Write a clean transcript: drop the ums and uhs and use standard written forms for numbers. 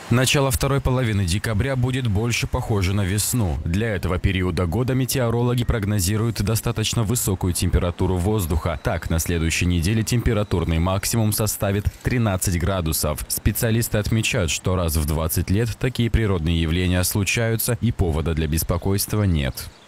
Начало второй половины декабря будет больше похоже на весну. Для этого периода года метеорологи прогнозируют достаточно высокую температуру воздуха. Так, на следующей неделе температурный максимум составит 13 градусов. Специалисты отмечают, что раз в 20 лет такие природные явления случаются и повода для беспокойства нет.